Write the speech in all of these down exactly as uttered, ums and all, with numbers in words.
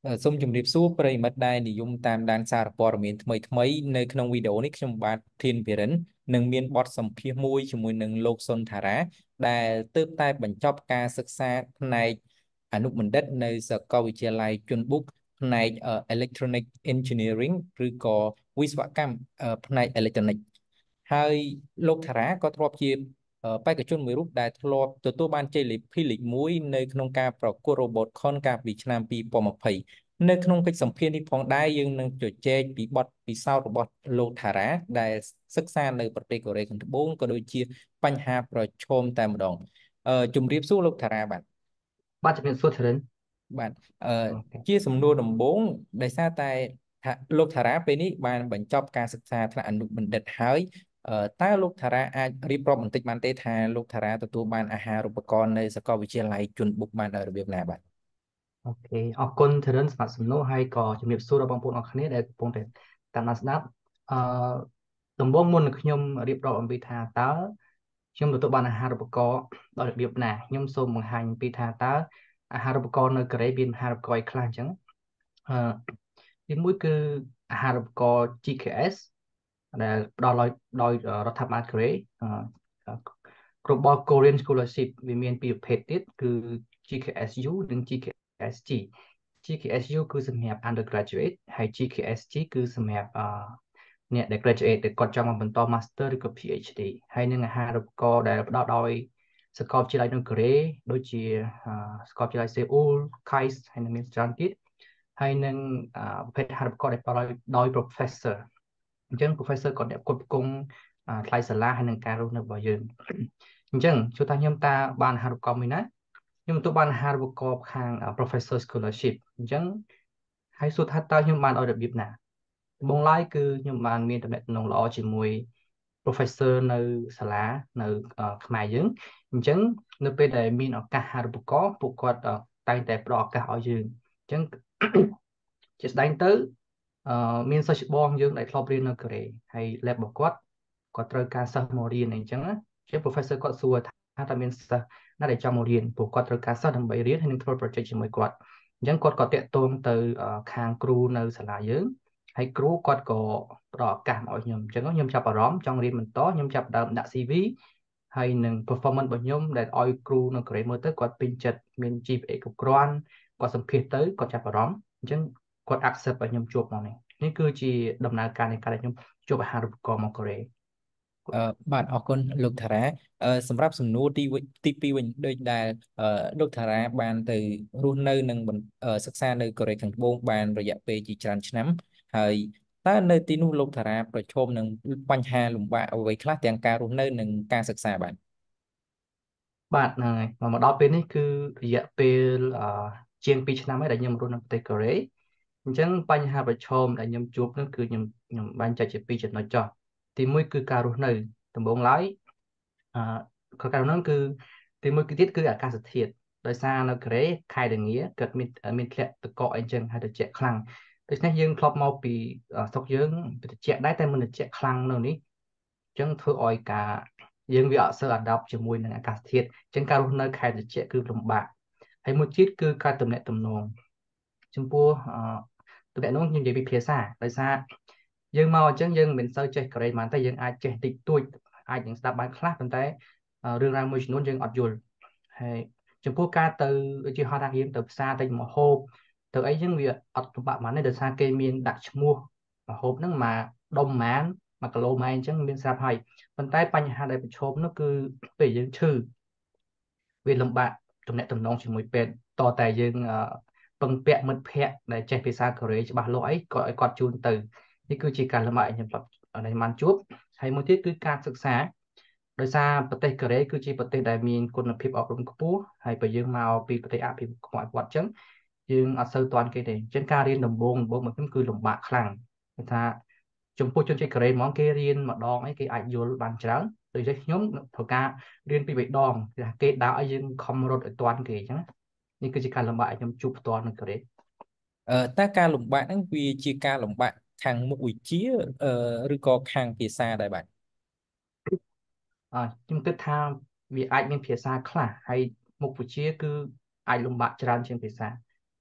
សូមជម្រាបសួរប្រិយមិត្តដែលនិយមតាមដានសារព័ត៌មានថ្មីថ្មីនៅក្នុងវីដេអូនេះខ្ញុំបាទធានវិរិននឹងមានបទសម្ភាសន៍មួយជាមួយនឹងលោកសុនថារ៉ាដែលទើបតែបញ្ចប់ការសិក្សាផ្នែកអនុបណ្ឌិតនៅសាកលវិទ្យាល័យជន់ប៊ុកផ្នែក Electronic Engineering ឬក៏វិស្វកម្មផ្នែក Electronic ហើយលោកថារ៉ាក៏ធ្លាប់ជាបេក្ខជនមួយរូបដែលធ្លាប់ទទួលបានជ័យលាភីលេខមួយនៅក្នុងការប្រកួត RobotCon កាលពីឆ្នាំពីរពាន់ยี่สิบនៅក្នុងកិច្ចសម្ភាសន៍នេះផងដែរយើងនឹងជជែកពីបទពិសោធន៍របស់លោកថារ៉ាដែលសិក្សានៅប្រទេសកូរ៉េខាងត្បូងក៏ដូចជាបញ្ហាប្រឈមតែម្ដងអឺជំរាបសួរលោកថារ៉ាបាទបាទជំរាបសួរធរិនបាទអឺអូខេជាសំណួរដំបូងដោយសារតែថាលោកថារ៉ាពេលនេះបានបញ្ចប់ការសិក្សាថ្នាក់អនុបណ្ឌិតហើយអឺតើលោកថារ៉ាអាចរៀបរាប់បន្តិចបានទេថាលោកថារ៉ាទទួលបានអាហារូបករណ៍នៅសាកលវិទ្យាល័យជន់ប៊ុកបានដោយរបៀបណាបាទអូខេអរគុណធរិនសម្រាប់សំណួរហើយក៏ជំរាបសួរដល់បងប្អូនអរគ្នាដែលកំពុងតែតាមដានស្ដាប់អឺដំបូងមុននឹងខ្ញុំរៀបរាប់អំពីថាតើខ្ញុំទទួលបានអាហារូបករណ៍ដោយរបៀបណាខ្ញុំសូមបង្ហាញអំពីថាតើអាហារូបករណ៍នៅកូរ៉េមានអាហារូបករណ៍អីខ្លះអញ្ចឹងអឺទីមួយគឺអាហារូបករណ៍ ជី កេ អេស ដែលផ្ដល់ដោយដោយរដ្ឋាភិបាលកូរ៉េអឺរបប Korean Scholarship វាមានពីរប្រភេទទៀតគឺ ជី កេ អេស យូ និង ជី កេ អេស ជី ជី កេ អេស យូ គឺសម្រាប់ undergraduate ហើយ ជី កេ អេស ជី គឺសម្រាប់អឺអ្នកដែល graduate ដែលគាត់ចង់មកបន្ត master ឬក៏ PhD ហើយនឹងអាហារូបករណ៍ដែលផ្ដល់ដោយសាកលវិទ្យាល័យនៅកូរ៉េដូចជាអឺសាកលវិទ្យាល័យសេអ៊ូល KAIST ហើយនឹងមានច្រើនទៀតហើយនឹងអឺប្រភេទអាហារូបករណ៍ដែលផ្ដល់ដោយដោយ professor អញ្ចឹង professor គាត់អ្នកផ្គត់ផ្គង់អឺថ្លៃសាលាហើយនឹងការរស់នៅរបស់យើងអញ្ចឹងជួនថាខ្ញុំតាបានអាហារូបករណ៍មួយណាខ្ញុំទទួលបានអាហារូបករណ៍ខាង professor scholarship អញ្ចឹងហើយសួរថាតើខ្ញុំបានឲ្យរបៀបណាដំបូងឡើយគឺខ្ញុំបានមានតំណែងល្អជាមួយ professor នៅសាលានៅខ្មែរយើងអញ្ចឹងនៅពេលដែលមានឱកាសអាហារូបករណ៍ពួកគាត់តែងតែផ្ដល់ឱកាសឲ្យយើងអញ្ចឹងជាស្ដែងទៅអឺមានសិស្សច្បងយើងដែលធ្លាប់រៀននៅកូរ៉េហើយ lab របស់គាត់គាត់ត្រូវការសិស្សមករៀនអីចឹងណាជា professor គាត់សួរថាតើមានសិស្សណាដែលចង់មករៀនពួកគាត់ត្រូវការសិស្សដើម្បីរៀនហើយនឹងធ្វើ project ជាមួយគាត់អញ្ចឹងគាត់ក៏តាក់ទងទៅខាងគ្រូនៅសាលាយើងហើយគ្រូគាត់ក៏ផ្ដល់ឱកាសមកឲ្យខ្ញុំអញ្ចឹងខ្ញុំចាប់អារម្មណ៍ចង់រៀនបន្តខ្ញុំចាប់ដើមដាក់ ស៊ី វី ហើយនឹង performance របស់ខ្ញុំដែលឲ្យគ្រូនៅកូរ៉េមើលទៅគាត់ពេញចិត្តមាន ជី ពី អេ គ្រប់គ្រាន់គាត់សម្ភាសទៅគាត់ចាប់អារម្មណ៍អញ្ចឹងគាត់ accept ឲ្យខ្ញុំជួបមកនេះនេះគឺជាដំណើរការនៃការដែលខ្ញុំជួបអាហារូបករណ៍មកកូរ៉េអឺបាទអរគុណលោកថារ៉ាអឺសម្រាប់សំណួរទីវិញទីពីរវិញដូចដែលអឺលោកថារ៉ាបានទៅរស់នៅនិងបន្តអឺសិក្សានៅកូរ៉េខាងត្បូងបានរយៈពេលជាច្រើនឆ្នាំហើយតើនៅទីនោះលោកថារ៉ាប្រឈមនឹងបញ្ហាលំបាកអ្វីខ្លះទាំងការរស់នៅនិងការសិក្សាបាទបាទហ្នឹងហើយមកមកដល់ពេលនេះគឺរយៈពេលអឺជាងពីរឆ្នាំហើយដែលខ្ញុំរស់នៅប្រទេសកូរ៉េអញ្ចឹងបញ្ហាប្រឈមដែលខ្ញុំជួបនោះគឺខ្ញុំខ្ញុំបែងចែកជាពីរចំណុចចុះទីមួយគឺការរស់នៅដំបូងឡើយអឺការរស់នៅគឺទីមួយគឺទៀតគឺអាកាសធាតុដោយសារនៅកូរ៉េខែលងាគាត់មានមានធ្លាក់ទឹកកកអីចឹងហើយត្រជាក់ខ្លាំងដូច្នេះយើងធ្លាប់មកពីស្រុកយើងត្រជាក់ដែរតែមិនត្រជាក់ខ្លាំងនៅនេះអញ្ចឹងធ្វើឲ្យការយើងវាអត់សូវ adapt ជាមួយនឹងអាកាសធាតុអញ្ចឹងការរស់នៅខែត្រជាក់គឺលំបាកហើយមួយទៀតគឺការទំនាក់ទំនងចំពោះអឺទំនាក់ទំនងខ្ញុំនិយាយពីភាសាដោយសារយើងមកអញ្ចឹងយើងមិនសូវចេះកូរ៉េប៉ុន្តែយើងអាចចេះតិចតួចអាចនឹងស្ដាប់បានខ្លះប៉ុន្តែរឿងរ៉ាវមួយចំនួនយើងអត់យល់ហើយចំពោះការទៅដូចជាហោះថាយើងទៅផ្សារទិញម្ហូបទៅអីចឹងវាអត់ពិបាកប៉ុន្មានទេដោយសារគេមានដាក់ឈ្មោះម្ហូបហ្នឹងមកដុំម៉ានមួយគីឡូម៉ែនអញ្ចឹងមានស្រាប់ហើយប៉ុន្តែបញ្ហាដែលប្រឈមនោះគឺពេលយើងឈឺវាលំបាកទំនាក់ទំនងជាមួយពេទ្យតតែយើងពឹងពាក់មិត្តភ័ក្តិដែលចេះភាសាកូរ៉េច្បាស់លាស់អីគាត់ឲ្យគាត់ជូនទៅនេះគឺជាការលំបាកខ្ញុំដែលបានជួបហើយមួយទៀតគឺការសិក្សាដោយសារប្រទេសកូរ៉េគឺជាប្រទេសដែលមានគុណភាពអប់រំខ្ពស់ហើយបើយើងមកពីប្រទេសអភិវឌ្ឍអញ្ចឹងយើងអត់សូវទាន់គេទេអញ្ចឹងការរៀនដំបូងដំបូងមកខ្ញុំគឺលំបាកខ្លាំងគឺថាចំពោះជនជាតិកូរ៉េហ្មងគេរៀនម្ដងអីគេអាចយល់បានច្រើនដូចជាខ្ញុំត្រូវការរៀនពីរបីដងគឺថាគេដាក់ឲ្យយើងខំរត់ឲ្យទាន់គេអញ្ចឹងនេះគឺជាការលំបាកឲ្យខ្ញុំជួបផ្ទាល់នៅកូរ៉េអឺតើការលំបាកហ្នឹងវាជាការលំបាកខាងមុខវិជ្ជាអឺឬក៏ខាងភាសាដែរបាទអឺខ្ញុំគិតថាវាអាចមានភាសាខ្លះហើយមុខវិជ្ជាគឺអាចលំបាកច្រើនជាងភាសា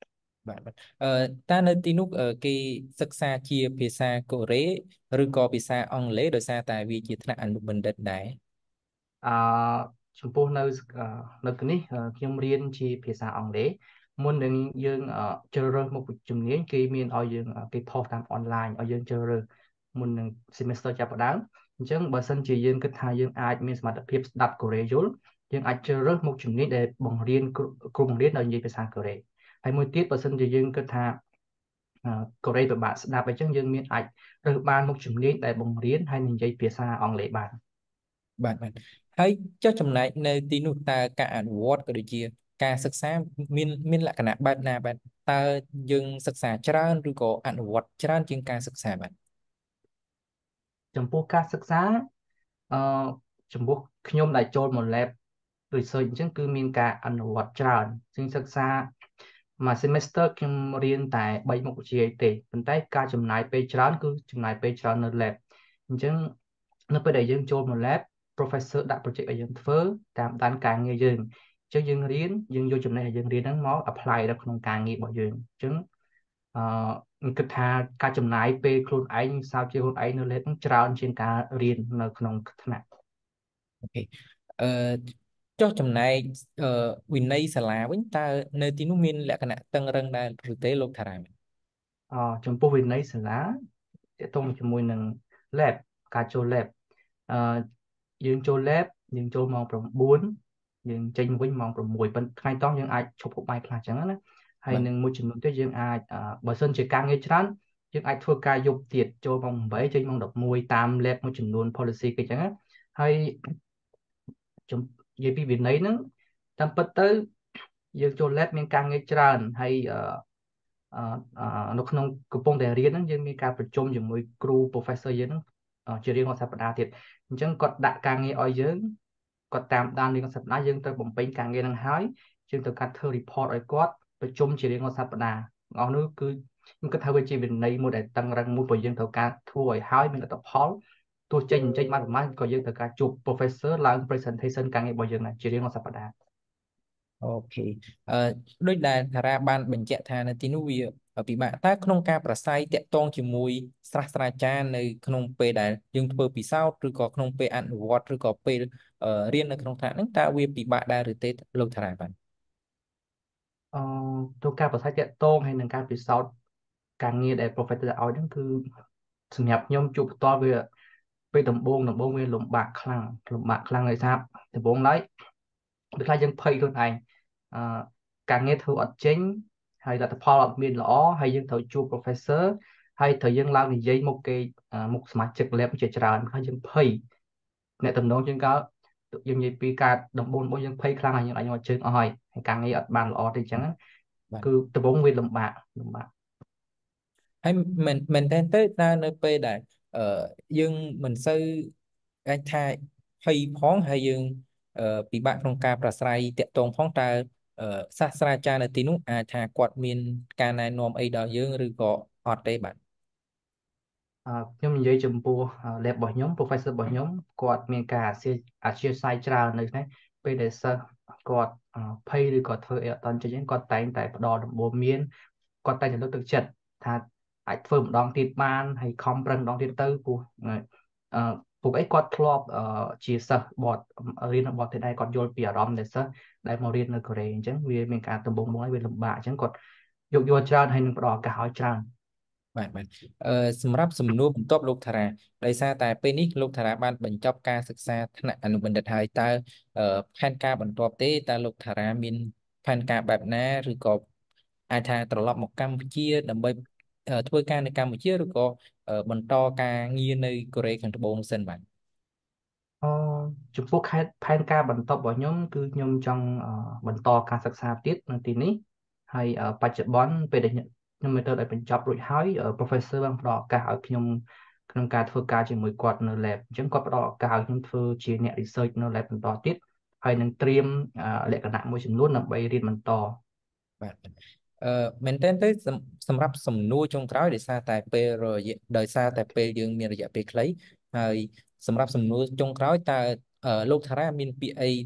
បាទបាទអឺតើនៅទីនោះអឺគេសិក្សាជាភាសាកូរ៉េឬក៏ភាសាអង់គ្លេសដោយសារតែវាជាថ្នាក់អនុបណ្ឌិតដែរអឺចំពោះនៅអឺនៅទីនេះអឺខ្ញុំរៀនជាភាសាអង់គ្លេសមុននឹងយើងអឺជ្រើសរើសមុខជំនាញគេមានឲ្យយើងអឺគេផុសតាមអនឡាញឲ្យយើងជ្រើសរើសមុននឹង semester ចាប់ផ្ដើមអញ្ចឹងបើសិនជាយើងគិតថាយើងអាចមានសមត្ថភាពស្ដាប់កូរ៉េយល់យើងអាចជ្រើសរើសមុខជំនាញដែលបង្រៀនគ្រូគ្រូបង្រៀនដោយនិយាយភាសាកូរ៉េហើយមួយទៀតបើសិនជាយើងគិតថាអឺកូរ៉េពិបាកស្ដាប់អញ្ចឹងយើងមានអាចរើសបានមុខជំនាញដែលបង្រៀនហើយនិយាយភាសាអង់គ្លេសបានបាទបាទហើយចុះចំណែកនៅទីនោះតើការអនុវត្តក៏ដូចជាការសិក្សាមានមានលក្ខណៈបែបណាបាទតើយើងសិក្សាច្រើនឬក៏អនុវត្តច្រើនជាងការសិក្សាបាទចំពោះការសិក្សាអឺចំពោះខ្ញុំដែលចូលមក lab research អញ្ចឹងគឺមានការអនុវត្តច្រើនជាងសិក្សាមួយ semester ខ្ញុំរៀនតែបីមុខវិជ្ជាទេប៉ុន្តែការចំណាយពេលច្រើនគឺចំណាយពេលច្រើននៅ lab អញ្ចឹងនៅពេលដែលយើងចូលមក lab professor ដាក់ project ឲ្យយើងធ្វើតាមដានការងារយើងអញ្ចឹងយើងរៀនយើងយកចំណេះដែលយើងរៀនហ្នឹងមក apply នៅក្នុងការងាររបស់យើងអញ្ចឹងអឺខ្ញុំគិតថាការចំណាយពេលខ្លួនឯងស្រាវជ្រាវខ្លួនឯងនៅលេខហ្នឹងច្រើនជាងការរៀននៅក្នុងថ្នាក់អូខេអឺចុះចំណែកអឺវិន័យសាលាវិញតើនៅទីនោះមានលក្ខណៈតឹងរ៉ឹងដែរឬទេលោកតារាមអចំពោះវិន័យសាលាទាក់ទងជាមួយនឹង lab ការចូល lab អឺយើងចូល lab យើងចូលម៉ោង៩យើងចេញវិញម៉ោង៦ប៉ុន្តែថ្ងៃតោះយើងអាចឈប់ហូបបាយខ្លះអញ្ចឹងណាហើយបាទនឹងមួយចំនួនទៀតយើងអាចអឺបើសិនជាការងារច្រើនយើងអាចធ្វើការយប់ទៀតចូលម៉ោង៨ចេញម៉ោង១១តាម lab មួយចំនួន policy គេអញ្ចឹងណាហើយចំនិយាយពីវិន័យហ្នឹងតាមពិតទៅយើងចូល lab មានការងារច្រើនហើយអឺអឺអឺនៅក្នុងកំពុងតែរៀនហ្នឹងយើងមានការប្រជុំជាមួយគ្រូ professor យើងហ្នឹងអឺជារៀងរាល់សប្តាហ៍ទៀតអញ្ចឹងគាត់ដាក់ការងារឲ្យយើងគាត់តាមដានរៀងរាល់សប្តាហ៍យើងត្រូវបំពេញការងារហ្នឹងហើយយើងត្រូវកាត់ធ្វើ report ឲ្យគាត់ប្រជុំជារៀងរាល់សប្តាហ៍អស់នោះគឺខ្ញុំគិតថាវាជាវិន័យមួយដែលតឹងរ៉ឹងមួយព្រោះយើងត្រូវការធ្វើឲ្យហើយមានលទ្ធផលទោះចេញមិនចេញបានប្រហែលក៏យើងត្រូវការជួប professor ឡើង presentation ការងាររបស់យើងដែរជារៀងរាល់សប្តាហ៍អូខេអឺដូចដែលតារាបានបញ្ជាក់ថានៅទីនោះវាពិបាកតើក្នុងការប្រស័យតាក់ទងជាមួយស្រះស្រាចារ្យនៅក្នុងពេលដែលយើងធ្វើពិសោធន៍ឬក៏ក្នុងពេលអនុវត្តឬក៏ពេលអឺរៀននៅក្នុងថ្នាក់ហ្នឹងតើវាពិបាកដែរឬទេលោកតារាបាទអឺទៅការប្រស័យតាក់ទងហើយនឹងការពិសោធន៍ការងារដែល professor ឲ្យហ្នឹងគឺសម្រាប់ខ្ញុំជួបផ្ទាល់វាពេលដំបូងដំបូងវាលំបាកខ្លាំងលំបាកខ្លាំងដោយសារដំបូងឡើយដូចថាយើងភ័យខ្លួនឯងអឺការងារធ្វើអត់ចេញហើយលទ្ធផលអត់មានល្អហើយយើងត្រូវជួប professor ហើយត្រូវយើងឡើងនិយាយមុខគេអឺមុខសមាជិក lab ជាច្រើនហើយយើងភ័យអ្នកតំណងជាងក៏យើងនិយាយពីការដំបូងដំបូងយើងភ័យខ្លាំងហើយយើងអាចយកជើងអស់ហើយហើយការងារអត់បានល្អទេអញ្ចឹងបាទគឺដំបូងវាលំបាកលំបាកហើយមែនមែនតើទៅតើនៅពេលដែលអឺយើងមិនសូវអាចថាភ័យផងហើយយើងអឺពិបាកក្នុងការប្រស្រ័យតាក់ទងផងតើអឺសាស្ត្រាចារ្យនៅទីនោះអាចថាគាត់មានការណែនាំអីដល់យើងឬក៏អត់ទេបាទអឺខ្ញុំនិយាយចំពោះ lab របស់ខ្ញុំ professor របស់ខ្ញុំគាត់មានការអធិអធិស្ឋានច្រើននៅនេះពេលដែលសិស្សគាត់អឺភ័យឬក៏ធ្វើអីអត់តាន់ចេញហ្នឹងគាត់តែងតែផ្ដល់ដំបូន្មានគាត់តែងតែលើកទឹកចិត្តថាអាចធ្វើម្ដងទៀតបានហើយខំប្រឹងម្ដងទៀតទៅព្រោះអឺពួកអីគាត់ធ្លាប់អឺជាសិស្សបតរៀននៅបតទេដែរគាត់យល់ពីអារម្មណ៍ដែលសិស្សដែលមករៀននៅកូរ៉េអញ្ចឹងវាមានការដំបូងមកហើយវាលំបាកអញ្ចឹងគាត់យកយកច្រើនហើយនឹងផ្ដល់ឱកាសឲ្យច្រើនបាទបាទអឺសម្រាប់សំណួរបន្ទាប់លោកតារាដោយសារតែពេលនេះលោកតារាបានបញ្ចប់ការសិក្សាថ្នាក់អនុបណ្ឌិតហើយតើអឺផែនការបន្ទាប់ទេតើលោកតារាមានផែនការបែបណាឬក៏អាចថាត្រឡប់មកកម្ពុជាដើម្បីអឺធ្វើការនៅកម្ពុជាឬក៏អឺបន្តការងារនៅកូរ៉េខាងត្បូងសិនបាទអចំពោះខេត្តផែនការបន្ទាប់របស់ខ្ញុំគឺខ្ញុំចង់អបន្តការសិក្សាទៀតនៅទីនេះហើយអបច្ចុប្បន្នពេលដែលខ្ញុំខ្ញុំទៅដល់បញ្ចប់រួចហើយអ professor បានផ្ដល់ឱកាសឲ្យខ្ញុំក្នុងការធ្វើការជាមួយគាត់នៅ lab អញ្ចឹងគាត់ផ្ដល់ឱកាសឲ្យខ្ញុំធ្វើជាអ្នក research នៅ lab បន្តទៀតហើយនឹងត្រៀមអលក្ខណៈមួយចំនួនដើម្បីរៀនបន្តបាទអឺមែនតើទៅសំសម្រាប់សំណួរចុងក្រោយដោយសារតែពេលរយៈដោយសារតែពេលយើងមានរយៈពេលខ្លីហើយសម្រាប់សំណួរចុងក្រោយតើអឺលោកតារាមានពាក្យអីដែល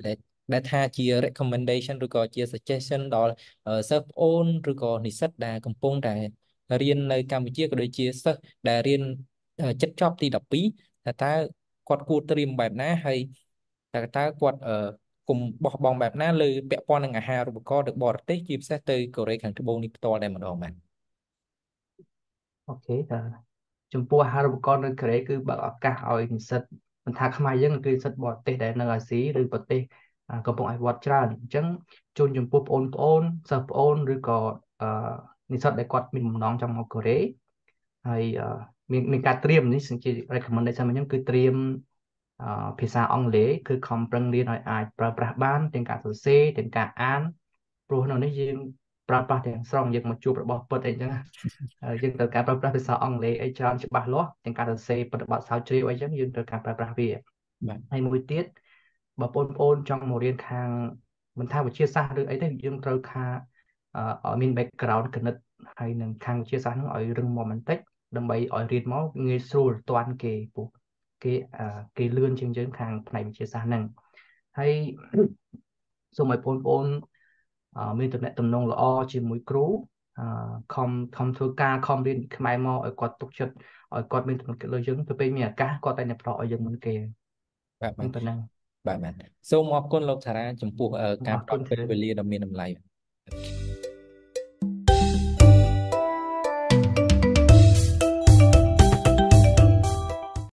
ដែលថាជា recommendation ឬក៏ជា suggestion ដល់សិស្សប្អូនឬក៏និស្សិតដែលកំពុងតែរៀននៅកម្ពុជាក៏ដូចជាសិស្សដែលរៀនចិត្តចប់ទីដប់ពីរថាតើគាត់គួរត្រៀមបែបណាហើយតើតើគាត់អឺគុំបោះបង់បែបណាលើពាក់ព័ន្ធនឹងអាហារូបករណ៍ទៅបរទេសជាពិសេសទៅកូរ៉េខាងត្បូងនេះផ្ទាល់តែម្ដងបាទអូខេតើចំពោះអាហារូបករណ៍នៅកូរ៉េគឺបើកឱកាសឲ្យនិស្សិតមិនថាខ្មែរយើងគឺនិស្សិតបរទេសដែលនៅអាស៊ីឬប្រទេសអាកំពុងអភិវឌ្ឍច្រើនអញ្ចឹងជូនចំពោះបងប្អូនសិស្សប្អូនឬក៏អឺនិស្សិតដែលគាត់មានបំណងចង់មកកូរ៉េហើយអឺមានមានការត្រៀមនេះជា recommendation របស់ខ្ញុំគឺត្រៀមអឺភាសាអង់គ្លេសគឺខំប្រឹងរៀនឲ្យអាចប្រើប្រាស់បានទាំងការសរសេរទាំងការអានព្រោះនៅនេះយើងប្រើប្រាស់ទាំងស្រុងយើងមកជួបរបស់ពិតអីចឹងណាហើយយើងត្រូវការប្រើប្រាស់ភាសាអង់គ្លេសអីច្រើនច្បាស់លាស់ទាំងការសរសេរប្រតិបត្តិស្រាវជ្រាវអីចឹងយើងត្រូវការប្រើប្រាស់វាបាទហើយមួយទៀតបើបងប្អូនចង់មករៀនខាងមិនថាវិទ្យាសាស្ត្រឬអីទេយើងត្រូវការអឺឲ្យមាន background គណិតហើយនឹងខាងវិទ្យាសាស្ត្រហ្នឹងឲ្យរឹងមាំបន្តិចដើម្បីឲ្យរៀនមកងាយស្រួលទាន់គេពុះគេអឺគេលឿនជាងយើងខាងផ្នែកវិទ្យាសាស្ត្រហ្នឹងហើយសូមឲ្យបងប្អូនអឺមានទំនាក់ទំនងល្អជាមួយគ្រូអឺខំខំធ្វើការខំរៀនខ្មែរមកឲ្យគាត់ទុកចិត្តឲ្យគាត់មានទំនុកចិត្តលើយើងទៅពេលមានឱកាសគាត់តែតែប្រកឲ្យយើងមុនគេបាទបាទហ្នឹងប៉ុណ្ណឹងបាទបាទសូមអរគុណលោកតារាចំពោះអឺការអរផ្ដល់ពេលគុណច្រើនវេលាដ៏មានតម្លៃ